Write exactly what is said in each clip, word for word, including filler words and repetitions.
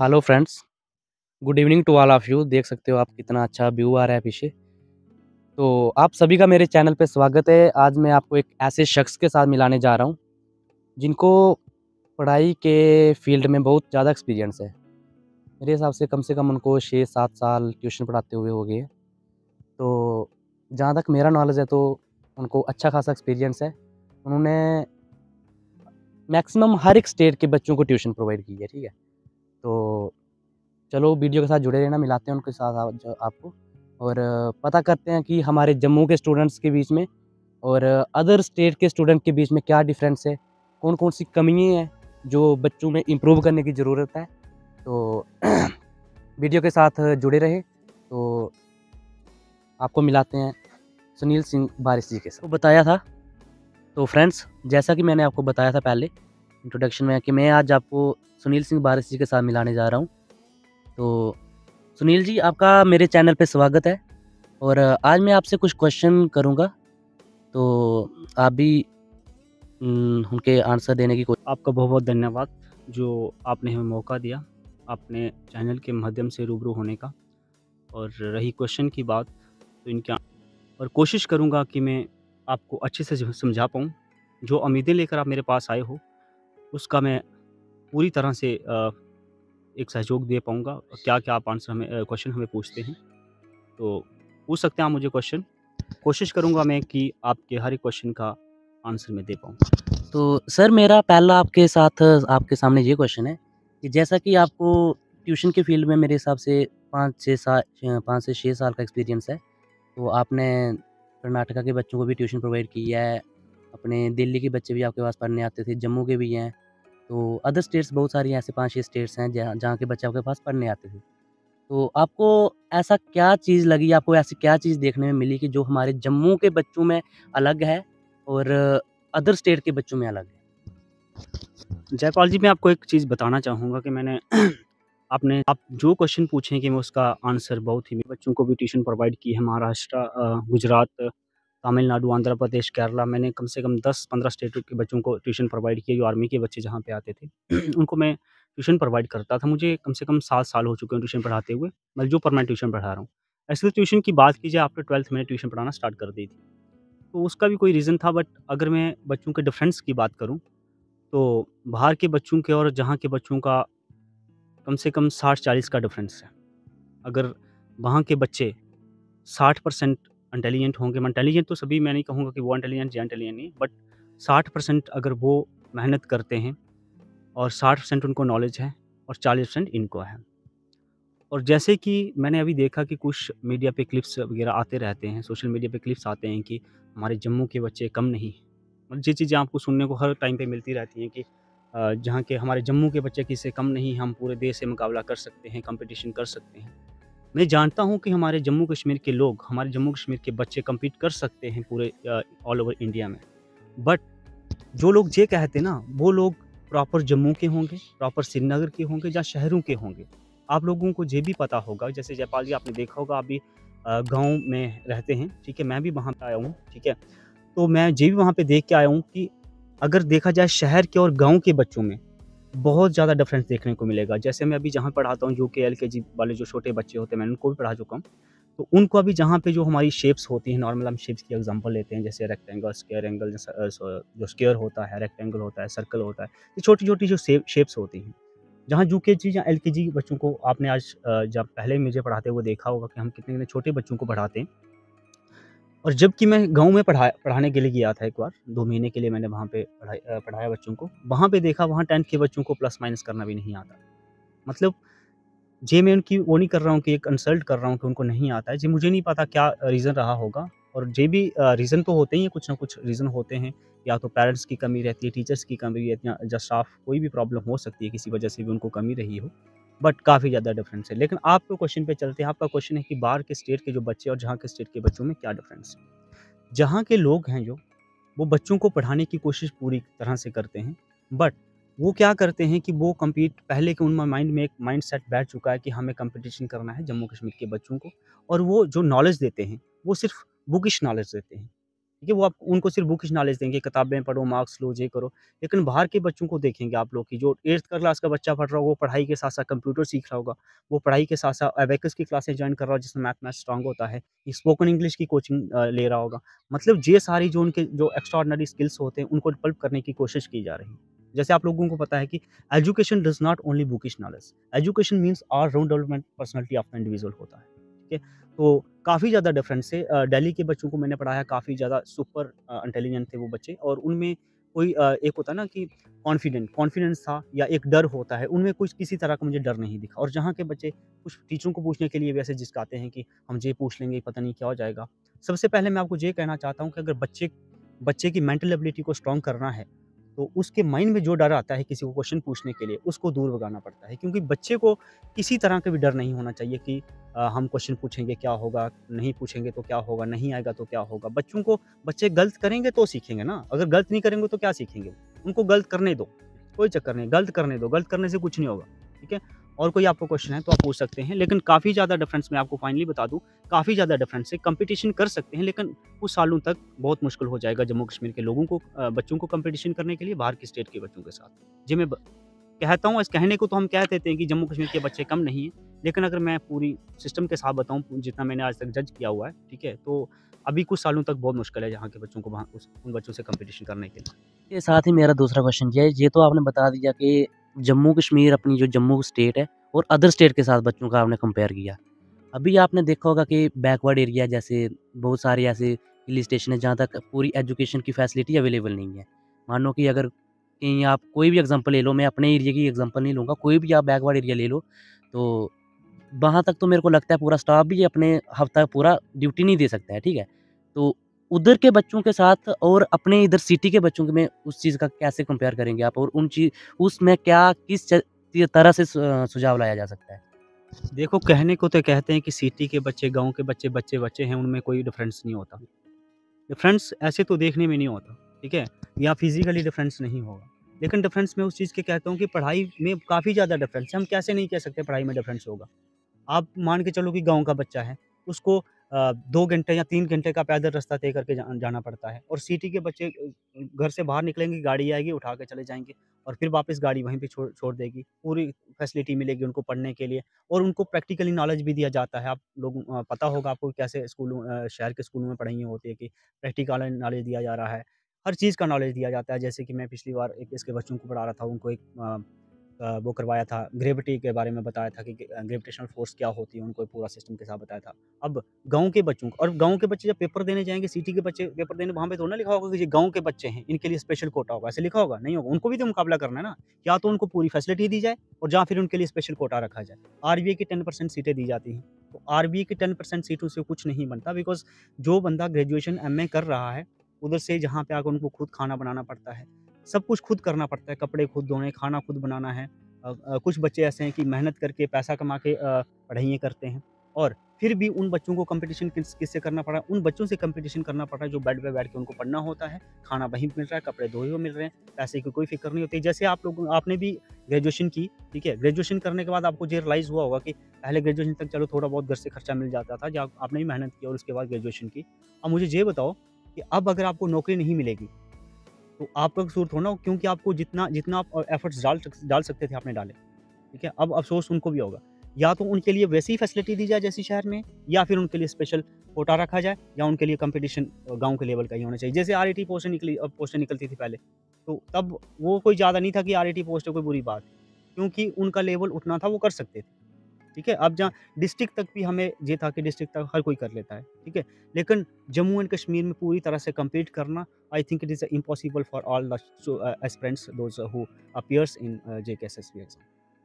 Hello friends, good evening to all of you. देख सकते हो आप कितना अच्छा व्यू आ रहा है पीछे। तो आप सभी का मेरे चैनल पे स्वागत है। आज मैं आपको एक ऐसे शख्स के साथ मिलाने जा रहा हूँ, जिनको पढ़ाई के फील्ड में बहुत ज़्यादा एक्सपीरियंस है। मेरे हिसाब से कम से कम उनको छः सात साल ट्यूशन पढ़ाते हुए हो गए हैं। तो जहाँ तक मेरा नॉलेज है तो उनको अच्छा खासा एक्सपीरियंस है। उन्होंने मैक्सिमम हर एक स्टेट के बच्चों को ट्यूशन प्रोवाइड की है, ठीक है। तो चलो वीडियो के साथ जुड़े रहना, मिलाते हैं उनके साथ आप जो आपको और पता करते हैं कि हमारे जम्मू के स्टूडेंट्स के बीच में और अदर स्टेट के स्टूडेंट के बीच में क्या डिफरेंस है, कौन-कौन सी कमियाँ हैं जो बच्चों में इम्प्रूव करने की ज़रूरत है। तो वीडियो के साथ जुड़े रहें। तो आपको मिलाते हैं सुनील सिंह बारिश जी के साथ। तो बताया था तो फ्रेंड्स, जैसा कि मैंने आपको बताया था पहले इंट्रोडक्शन में कि मैं आज आपको सुनील सिंह बारिश जी के साथ मिलाने जा रहा हूँ। तो सुनील जी, आपका मेरे चैनल पे स्वागत है और आज मैं आपसे कुछ क्वेश्चन करूँगा, तो आप भी उम, उनके आंसर देने की कोशिश। आपका बहुत-बहुत धन्यवाद जो आपने हमें मौका दिया, अपने चैनल के माध्यम से रूबरू होने का। और रही क्वेश्चन की बात, तो इनके और कोशिश करूँगा कि मैं आपको अच्छे से ज समझा पाऊँ। जो उम्मीदें लेकर आप मेरे पास आए हो, उसका मैं पूरी तरह से अ, एक सहयोग दे पाऊँगा। क्या-क्या आप आंसर हमें अ, क्वेश्चन हमें पूछते हैं, तो पूछ सकते हैं आप मुझे क्वेश्चन। कोशिश करूँगा मैं कि आपके हर एक क्वेश्चन का आंसर मैं दे पाऊँ। तो सर, मेरा पहला आपके साथ आपके सामने ये क्वेश्चन है कि जैसा कि आपको ट्यूशन के फील्ड में मेरे हिसाब से पाँच छः सा अ, पाँच से छः साल का एक्सपीरियंस है। तो आपने कर्नाटका के बच्चों को भी ट्यूशन प्रोवाइड की है, अपने दिल्ली के बच्चे भी आपके पास पढ़ने आते थे, जम्मू के भी हैं। तो अदर स्टेट्स बहुत सारी ऐसे पाँच छः स्टेट्स हैं जहाँ जहाँ के बच्चे आपके पास पढ़ने आते थे। तो आपको ऐसा क्या चीज़ लगी, आपको ऐसी क्या चीज़ देखने में मिली कि जो हमारे जम्मू के बच्चों में अलग है और अदर स्टेट के बच्चों में अलग है? जयपाल जी, मैं आपको एक चीज़ बताना चाहूँगा कि मैंने आपने आप जो क्वेश्चन पूछे कि मैं उसका आंसर बहुत ही बच्चों को भी ट्यूशन प्रोवाइड की है। महाराष्ट्र, अ, गुजरात, तमिलनाडु, आंध्र प्रदेश, केरला, मैंने कम से कम दस पंद्रह स्टेट के बच्चों को ट्यूशन प्रोवाइड किया, जो आर्मी के बच्चे जहाँ पे आते थे। उनको मैं ट्यूशन प्रोवाइड करता था। मुझे कम से कम सात साल हो चुके हैं ट्यूशन पढ़ाते हुए, मतलब जो पर मैं ट्यूशन पढ़ा रहा हूँ। ऐसे तो ट्यूशन की बात की जाए, आफ्टर ट्वेल्थ मैंने ट्यूशन पढ़ाना स्टार्ट कर दी थी। तो उसका भी कोई रीज़न था, बट अगर मैं बच्चों के डिफरेंस की बात करूँ, तो बाहर के बच्चों के और जहाँ के बच्चों का कम से कम साठ चालीस का डिफरेंस है। अगर वहाँ के बच्चे साठ परसेंट इंटेलिजेंट होंगे, मैं इंटेलिजेंट तो सभी मैं नहीं कहूँगा कि वो इंटेलिजेंट या इंटेलिजेंट नहीं, बट साठ परसेंट अगर वो मेहनत करते हैं और साठ परसेंट उनको नॉलेज है और चालीस परसेंट इनको है। और जैसे कि मैंने अभी देखा कि कुछ मीडिया पे क्लिप्स वगैरह आते रहते हैं, सोशल मीडिया पे क्लिप्स आते हैं कि हमारे जम्मू के बच्चे कम नहीं। मतलब ये चीज़ें आपको सुनने को हर टाइम पे मिलती रहती हैं कि अ, जहाँ के हमारे जम्मू के बच्चे किसी से कम नहीं, हम पूरे देश से मुकाबला कर सकते हैं, कॉम्पिटिशन कर सकते हैं। मैं जानता हूँ कि हमारे जम्मू कश्मीर के लोग, हमारे जम्मू कश्मीर के बच्चे कम्पीट कर सकते हैं पूरे अ, ऑल ओवर इंडिया में। बट जो लोग ये कहते हैं ना, वो लोग प्रॉपर जम्मू के होंगे, प्रॉपर श्रीनगर के होंगे या शहरों के होंगे। आप लोगों को ये भी पता होगा, जैसे जयपाल जी आपने देखा होगा, आप भी अ, गाँव में रहते हैं, ठीक है? मैं भी वहाँ पे आया हूँ, ठीक है? तो मैं ये भी वहाँ पे देख के आया हूँ कि अगर देखा जाए शहर के और गाँव के बच्चों में बहुत ज़्यादा डिफरेंस देखने को मिलेगा। जैसे मैं अभी जहाँ पढ़ाता हूँ, यूके, एलकेजी वाले जो छोटे बच्चे होते हैं, मैं उनको भी पढ़ा चुका हूँ। तो उनको अभी जहाँ पे जो हमारी शेप्स होती हैं, नॉर्मल हम शेप्स की एग्ज़ाम्पल लेते हैं, जैसे रेक्टेंगल, स्क्वायर, एंगल, जैसा अ, स जो स्क्वायर होता है, रेक्टेंगल होता है, सर्कल होता है। ये छोटी-छोटी जो शेप शेप्स होती हैं, जहाँ यूकेजी या एलकेजी के बच्चों को आपने आज अ, जब पहले मुझे पढ़ाते हुए देखा होगा कि हम कितने-कितने छोटे बच्चों को पढ़ाते हैं। और जबकि मैं गाँव में पढ़ाया पढ़ाने के लिए गया था एक बार, दो महीने के लिए मैंने वहाँ पे पढ़ाई अ, पढ़ाया बच्चों को। वहाँ पे देखा, वहाँ टेंथ के बच्चों को प्लस माइनस करना भी नहीं आता। मतलब ये मैं उनकी वो नहीं कर रहा हूँ कि एक इंसल्ट कर रहा हूँ कि उनको नहीं आता है। जी, मुझे नहीं पता क्या रीज़न रहा होगा, और ये भी अ, रीज़न तो होते ही हैं, कुछ ना कुछ रीज़न होते हैं। या तो पेरेंट्स की कमी रहती है, टीचर्स की कमी रहती है, या स्टाफ, कोई भी प्रॉब्लम हो सकती है, किसी वजह से भी उनको कमी रही हो। बट काफ़ी ज़्यादा डिफरेंस है। लेकिन आपके क्वेश्चन पे चलते हैं। आपका क्वेश्चन है कि बाहर के स्टेट के जो बच्चे और जहाँ के स्टेट के बच्चों में क्या डिफरेंस है? जहाँ के लोग हैं जो, वो बच्चों को पढ़ाने की कोशिश पूरी तरह से करते हैं, बट वो क्या करते हैं कि वो कम्पीट पहले के उनमें माइंड में एक माइंडसेट बैठ चुका है कि हमें कॉम्पिटिशन करना है जम्मू कश्मीर के बच्चों को, और वो जो नॉलेज देते हैं, वो सिर्फ़ बुकिश नॉलेज देते हैं। ठीक है? वो आप उनको सिर्फ़ बुकिश नॉलेज देंगे, किताबें पढ़ो, मार्क्स लो, ये करो। लेकिन बाहर के बच्चों को देखेंगे आप लोग कि जो एट्थ क्लास का बच्चा पढ़ रहा होगा, वो पढ़ाई के साथ-साथ कंप्यूटर सीख रहा होगा। वो पढ़ाई के साथ-साथ अबेकस की क्लासेस जॉइन कर रहा हो जिसमें मैथ में स्ट्रॉन्ग होता है। स्पोकन इंग्लिश की कोचिंग अ, ले रहा होगा। मतलब ये सारी जो उनके जो एक्स्ट्राऑर्डिनरी स्किल्स होते हैं, उनको डेवलप करने की कोशिश की जा रही है। जैसे आप लोगों को पता है कि education does not only bookish knowledge, education means all round development personality of the individual होता है, ठीक है? तो काफ़ी ज़्यादा डिफरेंस है। अ, दिल्ली के बच्चों को मैंने पढ़ाया, काफ़ी ज़्यादा सुपर अ, इंटेलिजेंट थे वो बच्चे और उनमें कोई अ, एक होता है ना कि कॉन्फिडेंट कॉन्फिडेंस था या एक डर होता है, उनमें कुछ किसी तरह का मुझे डर नहीं दिखा और जहाँ के बच्चे कुछ टीचरों को पूछने के लिए भी ऐसे झिझकाते हैं कि हम ये पूछ लेंगे, पता नहीं क्या हो जाएगा। सबसे पहले मैं आपको ये कहना चाहता हूँ कि अगर बच्चे बच्चे की मेंटल एबिलिटी को स्ट्रॉन्ग करना है, तो उसके माइंड में जो डर आता है किसी को क्वेश्चन पूछने के लिए, उसको दूर भगाना पड़ता है। क्योंकि बच्चे को किसी तरह का भी डर नहीं होना चाहिए कि अ, हम क्वेश्चन पूछेंगे क्या होगा, नहीं पूछेंगे तो क्या होगा, नहीं आएगा तो क्या होगा। बच्चों को बच्चे गलत करेंगे तो सीखेंगे ना, अगर गलत नहीं करेंगे तो क्या सीखेंगे? उनको गलत करने दो, कोई चक्कर नहीं, गलत करने दो, गलत करने से कुछ नहीं होगा, ठीक है? और कोई आपको क्वेश्चन है तो आप पूछ सकते हैं, लेकिन काफ़ी ज़्यादा डिफरेंस मैं आपको फाइनली बता दूँ, काफ़ी ज़्यादा डिफरेंस है। कॉम्पिटिशन कर सकते हैं लेकिन कुछ सालों तक बहुत मुश्किल हो जाएगा जम्मू कश्मीर के लोगों को अ, बच्चों को कॉम्पिटिशन करने के लिए बाहर के स्टेट के बच्चों के साथ। जी, मैं ब कहता हूँ, इस कहने को तो हम कह देते हैं कि जम्मू कश्मीर के बच्चे कम नहीं हैं, लेकिन अगर मैं पूरी सिस्टम के साथ बताऊँ, जितना मैंने आज तक जज किया हुआ है, ठीक है? तो अभी कुछ सालों तक बहुत मुश्किल है यहाँ के बच्चों को वहाँ उस उन बच्चों से कॉम्पिटिशन करने के लिए। के साथ ही मेरा दूसरा क्वेश्चन ये है, ये तो आपने बता दिया कि जम्मू कश्मीर अपनी जो जम्मू स्टेट है और अदर स्टेट के साथ बच्चों का आपने कंपेयर किया। अभी आपने देखा होगा कि बैकवर्ड एरिया जैसे बहुत सारे ऐसे हिल स्टेशन है जहाँ तक पूरी एजुकेशन की फैसिलिटी अवेलेबल नहीं है। मानो कि अगर कहीं आप कोई भी एग्ज़ाम्पल ले लो, मैं अपने एरिया की एग्ज़ाम्पल नहीं लूँगा, कोई भी आप बैकवर्ड एरिया ले लो, तो वहाँ तक तो मेरे को लगता है पूरा स्टाफ भी अपने हफ़्ता पूरा ड्यूटी नहीं दे सकता है, ठीक है? तो उधर के बच्चों के साथ और अपने इधर सिटी के बच्चों के में उस चीज़ का कैसे कंपेयर करेंगे आप? और उन ची उसमें क्या किस च तरह से सु सुझाव लाया जा सकता है? देखो, कहने को तो कहते हैं कि सिटी के बच्चे, गाँव के बच्चे, बच्चे-बच्चे हैं, उनमें कोई डिफरेंस नहीं होता। डिफरेंस ऐसे तो देखने में नहीं होता, ठीक है? या फिज़िकली डिफरेंस नहीं होगा। लेकिन डिफरेंस मैं उस चीज़ के कहता हूँ कि पढ़ाई में काफ़ी ज़्यादा डिफरेंस है। हम कैसे नहीं कह सकते पढ़ाई में डिफरेंस होगा? आप मान के चलो कि गाँव का बच्चा है, उसको अ, दो घंटे या तीन घंटे का पैदल रास्ता तय करके जा जाना पड़ता है और सिटी के बच्चे अ, घर से बाहर निकलेंगे, गाड़ी आएगी, उठा के चले जाएँगे और फिर वापस गाड़ी वहीं पे छोड़ छोड़ देगी। पूरी फैसिलिटी मिलेगी उनको पढ़ने के लिए और उनको प्रैक्टिकली नॉलेज भी दिया जाता है। आप लोगों अ, पता होगा आपको कैसे स्कूलों अ, शहर के स्कूलों में पढ़ाई होती है कि प्रैक्टिकल नॉलेज दिया जा रहा है। हर चीज़ का नॉलेज दिया जाता है। जैसे कि मैं पिछली बार एक इसके बच्चों को पढ़ा रहा था, उनको एक अ अ, वो करवाया था, ग्रेविटी के बारे में बताया था कि ग ग्रेविटेशनल फ़ोर्स क्या होती है, उनको पूरा सिस्टम के साथ बताया था। अब गाँव के बच्चों को और गाँव के बच्चे जब पेपर देने जाएँगे, सिटी के बच्चे पेपर देने, वहाँ पे थोड़ी ना लिखा होगा कि ये गाँव के बच्चे हैं, इनके लिए स्पेशल कोटा होगा, ऐसे लिखा होगा? नहीं होगा, उनको भी तो मुकाबला करना है ना। या तो उनको पूरी फैसिलिटी दी जाए और या फिर उनके लिए स्पेशल कोटा रखा जाए। आरबीए की टेन परसेंट सीटें दी जाती हैं, तो आरबीए की टेन परसेंट सीटों से कुछ नहीं बनता बिकॉज़ जो बंदा ग्रेजुएशन एमए कर रहा है, उधर से जहाँ पे आके उनको खुद खाना बनाना पड़ता है, सब कुछ खुद करना पड़ता है, कपड़े खुद धोने, खाना खुद बनाना है। अ अ, कुछ बच्चे ऐसे हैं कि मेहनत करके पैसा कमा के अ, पढ़ाइयाँ करते हैं और फिर भी उन बच्चों को कॉम्पिटिशन किस किससे करना पड़ा? उन बच्चों से कॉम्पिटिशन करना पड़ रहा है जो बेड पे बैठ के उनको पढ़ना होता है, खाना वहीं मिल रहा है, कपड़े धोए हुए मिल रहे हैं, पैसे की कोई फ़िक्र नहीं होती। जैसे आप लोग आपने भी ग्रेजुएशन की, ठीक है? ग्रेजुएशन करने के बाद आपको ये रियलाइज़ हुआ होगा कि पहले ग्रेजुएशन तक चलो थोड़ा बहुत घर से खर्चा मिल जाता था, जब आपने भी मेहनत की और उसके बाद ग्रेजुएशन की। अब मुझे ये बताओ कि अब अगर आपको नौकरी नहीं मिलेगी, तो आपका कसूर थोड़ा ना हो, क्योंकि आपको जितना जितना आप अ, एफर्ट्स डाल सक डाल सकते थे आपने डाले। ठीक है? अब अफ़सोस उनको भी होगा। या तो उनके लिए वैसी ही फैसिलिटी दी जाए जैसी शहर में या फिर उनके लिए स्पेशल कोटा रखा जाए या उनके लिए कॉम्पिटिशन अ, गाँव के लेवल का ही होना चाहिए। जैसे आरईटी पोस्टें निकली अ, पोस्टें निकलती थी पहले, तो तब वो कोई ज़्यादा नहीं था कि आरईटी पोस्ट है कोई बुरी बात है, क्योंकि उनका लेवल उतना था वो कर सकते थे। ठीक है? अब जहाँ डिस्ट्रिक्ट तक भी हमें ये था कि डिस्ट्रिक्ट तक हर कोई कर लेता है। ठीक है? लेकिन जम्मू एंड कश्मीर में पूरी तरह से कम्पीट करना I think it is impossible for all the so uh, aspirants those who appears in uh, JKSSB exam.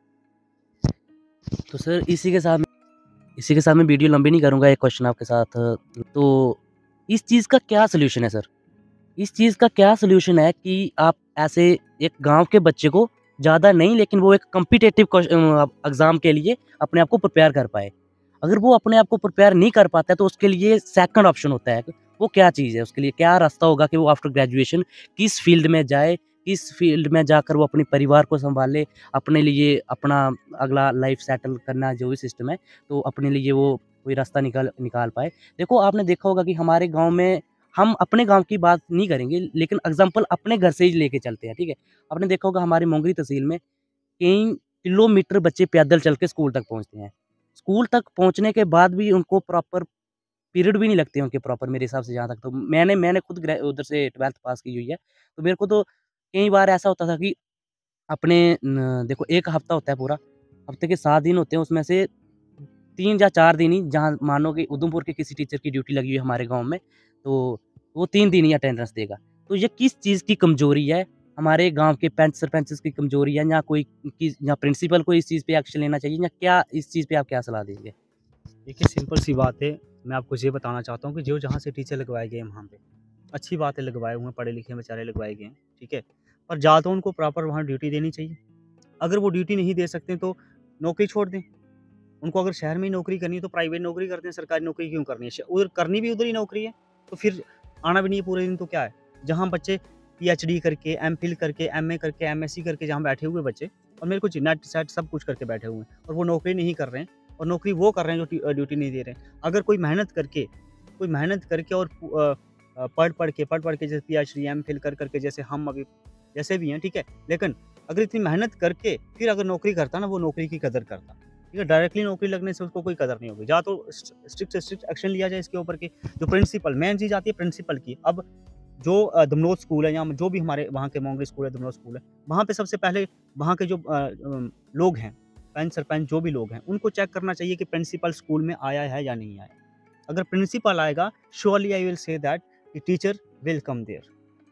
तो सर इसी के साथ इसी के साथ मैं वीडियो लंबी नहीं करूँगा, एक क्वेश्चन आपके साथ। तो इस चीज़ का क्या सॉल्यूशन है सर? इस चीज़ का क्या सॉल्यूशन है कि आप ऐसे एक गाँव के बच्चे को ज़्यादा नहीं, लेकिन वो एक कॉम्पिटिटिव क्वेश अ, एग्ज़ाम के लिए अपने आप को प्रिपेयर कर पाए। अगर वो अपने आप को प्रिपेयर नहीं कर पाता है तो उसके लिए सेकंड ऑप्शन होता है। वो क्या चीज़ है? उसके लिए क्या रास्ता होगा कि वो आफ्टर ग्रेजुएशन किस फ़ील्ड में जाए, किस फ़ील्ड में जाकर वो अपने परिवार को सँभाले, अपने लिए अपना अगला लाइफ़ सेटल करना जो भी सिस्टम है, तो अपने लिए वो कोई रास्ता निकाल निकाल पाए। देखो आपने देखा होगा कि हमारे गाँव में हम अपने गाँव की बात नहीं करेंगे, लेकिन एग्ज़ाम्पल अपने घर से ही लेके चलते हैं, ठीक है? आपने देखा होगा हमारी मोंगरी तहसील में कई किलोमीटर बच्चे पैदल चल के स्कूल तक पहुँचते हैं। स्कूल तक पहुँचने के बाद भी उनको प्रॉपर पीरियड भी नहीं लगते उनके प्रॉपर मेरे हिसाब से जहाँ तक तो मैंने मैंने खुद ग्रे उधर से ट्वेल्थ पास की हुई है। तो मेरे को तो कई बार ऐसा होता था कि अपने न देखो एक हफ्ता होता है पूरा, हफ्ते के सात दिन होते हैं उसमें से तीन या चार दिन ही जहाँ मानो कि उधमपुर के किसी टीचर की ड्यूटी लगी हुई है हमारे गाँव में, तो वो तीन दिन ही अटेंडेंस देगा। तो ये किस चीज़ की कमज़ोरी है? हमारे गाँव के पंच सरपंचेस की कमज़ोरी है या कोई कि या प्रिंसिपल को इस चीज़ पे एक्शन लेना चाहिए या क्या इस चीज़ पे आप क्या सलाह देंगे? देखिए सिंपल सी बात है, मैं आपको ये बताना चाहता हूँ कि जो जहाँ से टीचर लगवाए गए हैं वहाँ पे, अच्छी बात है लगवाए हुए हैं, पढ़े-लिखे बेचारे लगवाए गए हैं, ठीक है? पर या तो उनको प्रॉपर वहाँ ड्यूटी देनी चाहिए। अगर वो ड्यूटी नहीं दे सकते तो नौकरी छोड़ दें। उनको अगर शहर में ही नौकरी करनी है तो प्राइवेट नौकरी करते हैं, सरकारी नौकरी क्यों करनी है? श उधर करनी भी उधर ही नौकरी है, तो फिर आना भी नहीं है पूरे दिन तो क्या है? जहाँ बच्चे पीएचडी करके, एमफिल करके, एमए करके, एमएससी करके जहाँ बैठे हुए बच्चे और मेरे को जी नेट सेट सब कुछ करके बैठे हुए हैं और वो नौकरी नहीं कर रहे हैं और नौकरी वो कर रहे हैं जो टी अ, ड्यूटी नहीं दे रहे हैं। अगर कोई मेहनत करके कोई मेहनत करके और पु अ अ, पढ़-पढ़ के पढ़-पढ़ के जैसे पीएचडी, एमफिल कर कर के जैसे हम अभी जैसे भी हैं, ठीक है? लेकिन अगर इतनी मेहनत करके फिर अगर नौकरी करता ना, वो नौकरी की कदर करता। ठीक है, डायरेक्टली नौकरी लगने से उसको कोई कदर नहीं होगी। या तो स्ट स्ट्रिक्ट से स्ट्रिक्ट एक्शन लिया जाए इसके ऊपर कि जो प्रिंसिपल मेन चीज़ आती है प्रिंसिपल की। अब जो अ, धमनोद स्कूल है या जो भी हमारे वहाँ के मोंगरी स्कूल है, धमनोद स्कूल है, वहाँ पे सबसे पहले वहाँ के जो अ, अ, लोग हैं, पंच सरपंच जो भी लोग हैं, उनको चेक करना चाहिए कि प्रिंसिपल स्कूल में आया है या नहीं आया। अगर प्रिंसिपल आएगा, surely I will say that कि teacher will come there.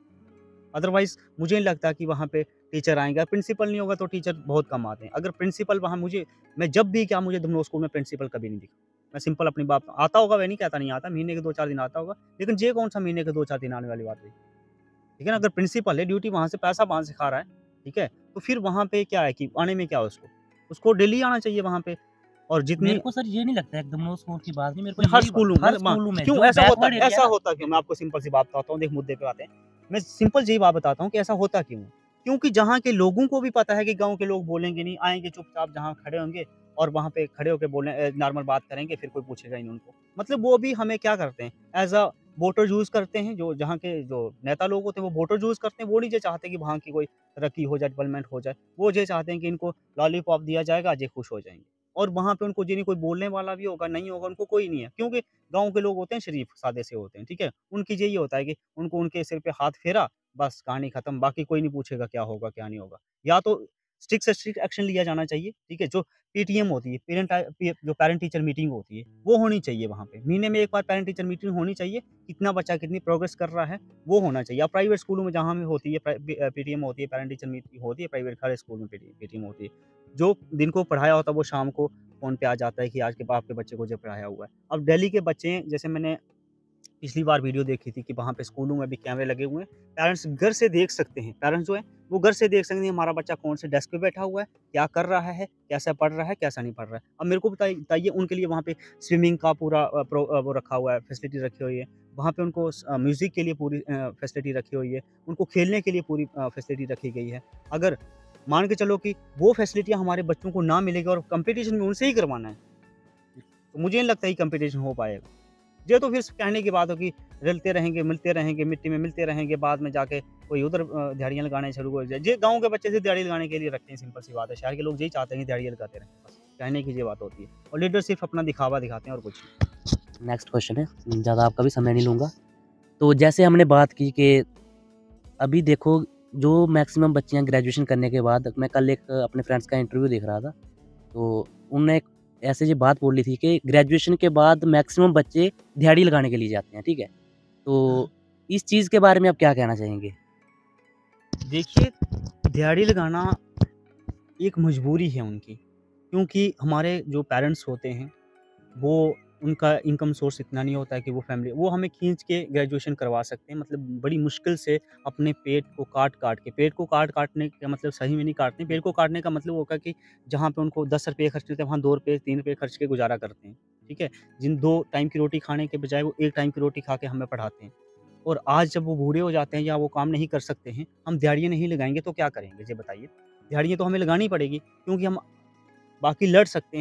Otherwise मुझे नहीं लगता कि वहाँ पे टीचर आएँगे, प्रिंसिपल नहीं होगा तो टीचर बहुत कम आते हैं। अगर प्रिंसिपल वहाँ मुझे मैं जब भी क्या मुझे धमनोद स्कूल में प्रिंसिपल कभी नहीं दिखा। मैं सिंपल अपनी बात आता होगा मैं नहीं कहता नहीं आता, महीने के दो चार दिन आता होगा, लेकिन ये कौन-सा महीने के दो चार दिन आने वाली बात हुई। ठीक है ना? अगर प्रिंसिपल है, ड्यूटी वहाँ से पैसा वहाँ से खा रहा है, ठीक है? तो फिर वहाँ पे क्या है कि आने में क्या है उसको? उसको डेली आना चाहिए वहाँ पे और जितनी मेरे को सर ये नहीं लगता है एकदम स्कूल की बात नहीं, मेरे को हर यही बा स्कूलों हर मतलब हाँ, स्कूलों में क्यों जो ऐसा होता बैकवर्ड एरिया ऐसा है ना होता क्यों? मैं आपको सिंपल सी बात बताता हूँ, देख मुद्दे पे आते हैं। मैं सिंपल सी बात बताता हूँ कि ऐसा होता क्यों है? क्योंकि जहाँ के लोगों को भी पता है कि गाँव के लोग बोलेंगे नहीं, आएँगे चुपचाप जहाँ खड़े होंगे और वहाँ पे खड़े होके बोलने अ, नॉर्मल बात करेंगे, फिर कोई पूछेगा ही नहीं उनको। मतलब वो भी हमें क्या करते हैं, ऐज़ अ वोटर यूज़ करते हैं, जो जहाँ के जो नेता लोग होते हैं, वो वोटर यूज़ करते हैं, वो नहीं ये चाहते कि वहाँ की कोई तरक्की हो जाए, डेवलपमेंट हो जाए। वो ये चाहते हैं कि इनको लॉलीपॉप दिया जाएगा, ये खुश हो जाएँगे। और वहाँ पे उनको ये नहीं कोई बोलने वाला भी होगा, नहीं होगा, उनको कोई नहीं है। क्योंकि गाँव के लोग होते हैं शरीफ, सादे से होते हैं, ठीक है? उनकी यही होता है कि उनको उनके सिर पे हाथ फेरा, बस कहानी खत्म, बाकी कोई नहीं पूछेगा क्या होगा, क्या नहीं होगा। या तो स्ट्रिक्ट से स्ट्रिक्ट एक्शन लिया जाना चाहिए, ठीक है? जो पीटीएम होती है, पेरेंट अ, पी जो पैरेंट टीचर मीटिंग होती है, वो होनी चाहिए वहाँ पे। महीने में एक बार पैरेंट टीचर मीटिंग होनी चाहिए, कितना बच्चा कितनी प्रोग्रेस कर रहा है, वो होना चाहिए। अब प्राइवेट स्कूलों में जहाँ में होती है, प्रा पी अ, पीटीएम होती है, पैरेंट टीचर मीटिंग होती है, प्राइवेट हर स्कूल में पीटी पीटीएम होती है। जो दिन को पढ़ाया होता है, वो शाम को फ़ोन पे आ जाता है कि आज के आपके बच्चे को जो पढ़ाया हुआ है। अब दिल्ली के बच्चे हैं, जैसे मैंने पिछली बार वीडियो देखी थी कि वहाँ पे स्कूलों में भी कैमरे लगे हुए हैं। पेरेंट्स घर से देख सकते हैं, पेरेंट्स जो हैं, वो घर से देख सकते हैं हमारा बच्चा कौन से डेस्क पे बैठा हुआ है, क्या कर रहा है, कैसा पढ़ रहा है, कैसा नहीं पढ़ रहा है। अब मेरे को बताइ बताइए उनके लिए वहाँ पे स्विमिंग का पूरा अ, प्रो अ, वो रखा हुआ है, फैसिलिटी रखी हुई है। वहाँ पे उनको स अ, म्यूज़िक के लिए पूरी अ, फैसिलिटी रखी हुई है। उनको खेलने के लिए पूरी अ, फैसिलिटी रखी गई है। अगर मान के चलो कि वो फैसिलिटियाँ हमारे बच्चों को ना मिलेगी और कॉम्पिटिशन में उनसे ही करवाना है, तो मुझे नहीं लगता ये कॉम्पिटिशन हो पाएगा। ये तो फिर कहने की बात हो कि रलते रहेंगे, मिलते रहेंगे, मिट्टी में मिलते रहेंगे, बाद में जाके कोई उधर अ, दिहाड़ियाँ लगाने शुरू हो जाए। ये गाँव के बच्चे सिर्फ़ दिहाड़ी लगाने के लिए रखते हैं, सिंपल सी बात है। शहर के लोग यही चाहते हैं कि दिहाड़ियाँ लगाते रहें, बस कहने की ये बात होती है। और लीडर सिर्फ़ अपना दिखावा दिखाते हैं और कुछ नहीं। नेक्स्ट क्वेश्चन है, ज़्यादा आपका भी समय नहीं लूँगा। तो जैसे हमने बात की कि अभी देखो जो मैक्सिमम बच्चियाँ ग्रेजुएशन करने के बाद मैं कल एक अपने फ्रेंड्स का इंटरव्यू देख रहा था, तो उनने एक ऐसे ये बात बोली थी कि ग्रेजुएशन के बाद मैक्सिमम बच्चे दिहाड़ी लगाने के लिए जाते हैं, ठीक है? तो इस चीज़ के बारे में आप क्या कहना चाहेंगे? देखिए, दिहाड़ी लगाना एक मजबूरी है उनकी, क्योंकि हमारे जो पेरेंट्स होते हैं वो उनका इनकम सोर्स इतना नहीं होता है कि वो फैमिली वो हमें खींच के ग्रेजुएशन करवा सकते हैं। मतलब बड़ी मुश्किल से अपने पेट को काट-काट के पेट को काट-काटने का मतलब सही में नहीं काटते हैं। पेट को काटने का मतलब होगा कि जहाँ पे उनको दस रुपए खर्च होते हैं, वहाँ दो रुपए, तीन रुपए खर्च के गुज़ारा करते हैं, ठीक है? जिन दो टाइम की रोटी खाने के बजाय वो एक टाइम की रोटी खा के हमें पढ़ाते हैं। और आज जब वो बूढ़े हो जाते हैं या वो काम नहीं कर सकते हैं, हम दिहाड़ियाँ नहीं लगाएँगे तो क्या करेंगे? ये बताइए? दिहाड़ियाँ तो हमें लगानी पड़ेगी क्योंकि हम बाकी लड़ सकते हैं,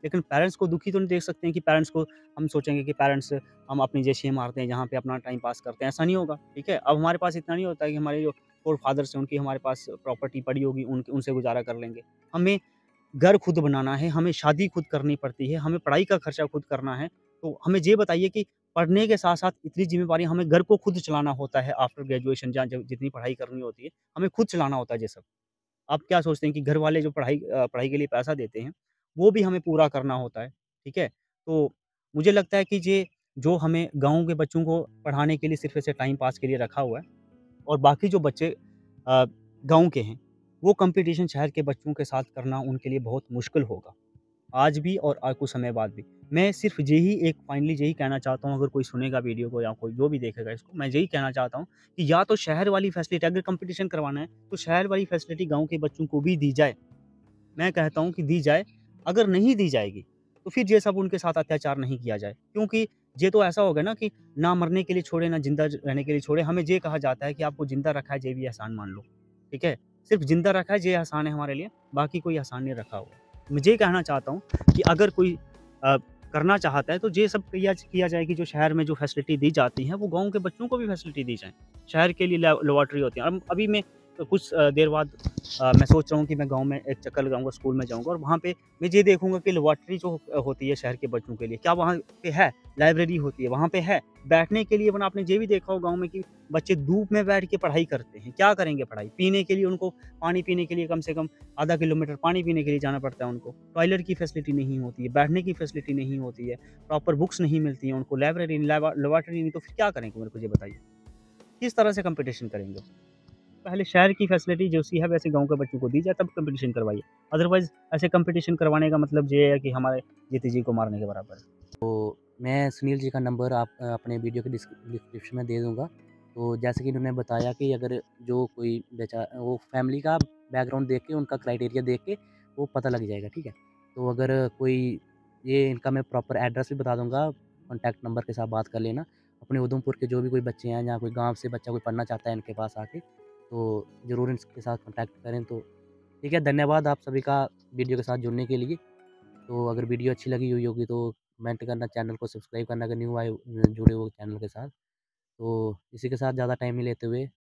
लेकिन पेरेंट्स को दुखी तो नहीं देख सकते हैं कि पेरेंट्स को हम सोचेंगे कि पेरेंट्स हम अपनी जैसे मारते हैं जहाँ पे अपना टाइम पास करते हैं, ऐसा नहीं होगा, ठीक है? अब हमारे पास इतना नहीं होता है कि हमारे जो फ़ोर फादर्स हैं उनकी हमारे पास प्रॉपर्टी पड़ी होगी, उनके उनसे गुज़ारा कर लेंगे। हमें घर खुद बनाना है, हमें शादी खुद करनी पड़ती है, हमें पढ़ाई का खर्चा खुद करना है। तो हमें ये बताइए कि पढ़ने के साथ-साथ इतनी ज़िम्मेवारी हमें घर को खुद चलाना होता है आफ्टर ग्रेजुएशन जहाँ जब जितनी पढ़ाई करनी होती है, हमें खुद चलाना होता है ये सब। आप क्या सोचते हैं कि घर वाले जो पढ़ाई अ, पढ़ाई के लिए पैसा देते हैं, वो भी हमें पूरा करना होता है, ठीक है? तो मुझे लगता है कि ये जो हमें गाँव के बच्चों को पढ़ाने के लिए सिर्फ़ ऐसे टाइम पास के लिए रखा हुआ है और बाकी जो बच्चे अ, गाँव के हैं, वो कॉम्पिटिशन शहर के बच्चों के साथ करना उनके लिए बहुत मुश्किल होगा, आज भी और अ, कुछ समय बाद भी। मैं सिर्फ़ यही एक फाइनली यही कहना चाहता हूँ अगर कोई सुनेगा वीडियो को या कोई जो भी देखेगा इसको, मैं यही कहना चाहता हूँ कि या तो शहर वाली फैसिलिटी अगर कॉम्पिटिशन करवाना है, तो शहर वाली फैसिलिटी गाँव के बच्चों को भी दी जाए। मैं कहता हूँ कि दी जाए, अगर नहीं दी जाएगी, तो फिर ये सब उनके साथ अत्याचार नहीं किया जाए। क्योंकि ये तो ऐसा हो गया ना कि ना मरने के लिए छोड़े, ना ज़िंदा ज रहने के लिए छोड़े। हमें ये कहा जाता है कि आपको ज़िंदा रखा है, ये भी एहसान मान लो, ठीक है? सिर्फ़ ज़िंदा रखा है, ये एहसान है हमारे लिए, बाकी कोई एहसान नहीं रखा हुआ। मैं ये कहना चाहता हूँ कि अगर कोई अ, करना चाहता है, तो ये सब किया किया जाए कि जो शहर में जो फैसिलिटी दी जाती है, वो गाँव के बच्चों को भी फैसिलिटी दी जाए। शहर के लिए लैब लैबोरेटरी होती है। अब अभी मैं कुछ अ, देर बाद अ, मैं सोच रहा हूँ कि मैं गाँव में एक चक्कर लगाऊँगा, स्कूल में जाऊँगा और वहाँ पे मैं ये देखूँगा कि लैबोरेटरी जो अ, होती है शहर के बच्चों के लिए, क्या वहाँ पे है? लाइब्रेरी होती है, वहाँ पे है। बैठने के लिए वरना आपने ये भी देखा होगा गाँव में कि बच्चे धूप में बैठ के पढ़ाई करते हैं। क्या करेंगे पढ़ाई? पीने के लिए उनको पानी पीने के लिए कम से कम आधा किलोमीटर पानी पीने के लिए जाना पड़ता है उनको। टॉयलेट की फैसिलिटी नहीं होती है, बैठने की फैसिलिटी नहीं होती है, प्रॉपर बुक्स नहीं मिलती हैं उनको, लाइब्रेरी लैबा लैबोरेटरी नहीं, तो फिर क्या करेंगे मेरे को ये बताइए? किस तरह से कॉम्पिटिशन करेंगे? पहले शहर की फैसिलिटी जैसी है वैसे गाँव के बच्चों को दी जाए तब कॉम्पिटिशन करवाइए। अदरवाइज़ ऐसे कॉम्पिटिशन करवाने का मतलब ये है कि हमारे जीते जी को मारने के बराबर है। तो मैं सुनील जी का नंबर आप अ, अपने वीडियो के डिस्क डिस्क्रिप्शन में दे दूँगा। तो जैसे कि इन्होंने बताया कि अगर जो कोई बेचा वो फैमिली का बैकग्राउंड देख के, उनका क्राइटेरिया देख के वो पता लग जाएगा, ठीक है? तो अगर कोई ये इनका मैं प्रॉपर एड्रेस भी बता दूँगा, कॉन्टैक्ट नंबर के साथ बात कर लेना। अपने उधमपुर के जो भी कोई बच्चे हैं या कोई गाँव से बच्चा कोई पढ़ना चाहता है इनके पास आके, तो ज़रूर इनके साथ कॉन्टैक्ट करें। तो ठीक है, धन्यवाद आप सभी का वीडियो के साथ जुड़ने के लिए। तो अगर वीडियो अच्छी लगी हुई होगी तो कमेंट करना, चैनल को सब्सक्राइब करना अगर न्यू आए जुड़े हो चैनल के साथ। तो इसी के साथ ज़्यादा टाइम नहीं लेते हुए